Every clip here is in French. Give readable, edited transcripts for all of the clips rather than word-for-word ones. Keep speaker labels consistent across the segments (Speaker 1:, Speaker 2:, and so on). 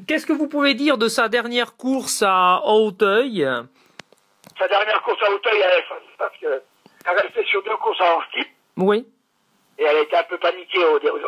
Speaker 1: qu'est-ce que vous pouvez dire de sa dernière course à Auteuil?
Speaker 2: Sa dernière course à Auteuil, elle est facile parce qu'elle restait sur 2 courses en skip.
Speaker 1: Oui.
Speaker 2: Et elle était un peu paniquée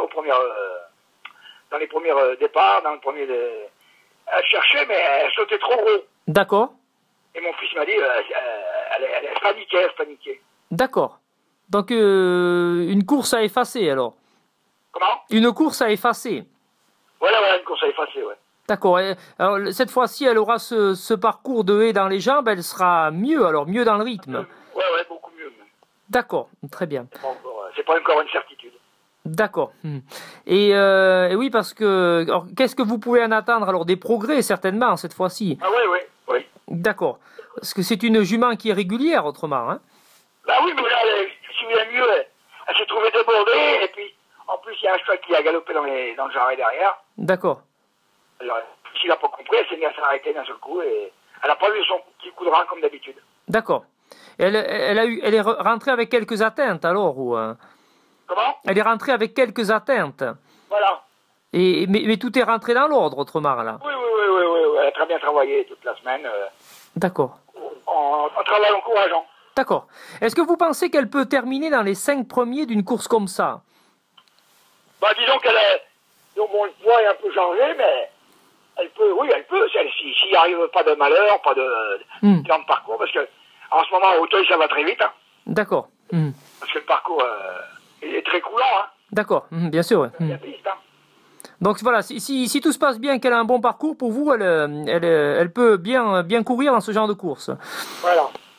Speaker 2: dans les premiers départs, dans le premier... Elle cherchait, mais elle sautait trop gros.
Speaker 1: D'accord.
Speaker 2: Et mon fils m'a dit, elle paniquait.
Speaker 1: D'accord. Donc, une course à effacer, alors.
Speaker 2: Comment?
Speaker 1: Une course à effacer.
Speaker 2: Voilà, une course à effacer, ouais.
Speaker 1: D'accord. Alors, cette fois-ci, elle aura ce parcours de haie dans les jambes, elle sera mieux, alors, mieux dans le rythme.
Speaker 2: Ouais, beaucoup mieux.
Speaker 1: D'accord, très bien.
Speaker 2: C'est pas encore une certitude.
Speaker 1: D'accord. Et oui, parce que... qu'est-ce que vous pouvez en attendre? Alors, des progrès, certainement, cette fois-ci.
Speaker 2: Ah oui.
Speaker 1: D'accord. Parce que c'est une jument qui est régulière, autrement, hein?
Speaker 2: Bah oui, mais là, si vous voulez mieux, elle s'est trouvée débordée, et puis, en plus, il y a un cheval qui a galopé dans le jarret derrière.
Speaker 1: D'accord.
Speaker 2: Alors, s'il n'a pas compris, elle s'est mise à s'arrêter d'un seul coup, et elle n'a pas eu son petit coup de rein comme d'habitude.
Speaker 1: D'accord. Elle est rentrée avec quelques atteintes, alors, ou...
Speaker 2: Comment?
Speaker 1: Elle est rentrée avec quelques atteintes.
Speaker 2: Voilà.
Speaker 1: Mais tout est rentré dans l'ordre, autrement, là.
Speaker 2: Oui. Elle a très bien travaillé toute la semaine.
Speaker 1: D'accord.
Speaker 2: En travail encourageant.
Speaker 1: D'accord. Est-ce que vous pensez qu'elle peut terminer dans les 5 premiers d'une course comme ça?
Speaker 2: Bah, disons qu'elle est... Donc, bon, le poids est un peu chargé, mais elle peut, s'il n'y arrive pas de malheur, pas de temps de parcours, parce que en ce moment, à Auteuil, ça va très vite. Hein,
Speaker 1: d'accord.
Speaker 2: parce que le parcours est très coulant. Hein.
Speaker 1: D'accord, bien sûr. Ouais.
Speaker 2: Il y a piste, hein.
Speaker 1: Donc voilà, si tout se passe bien, qu'elle a un bon parcours, pour vous, elle peut bien courir dans ce genre de course.
Speaker 2: Voilà.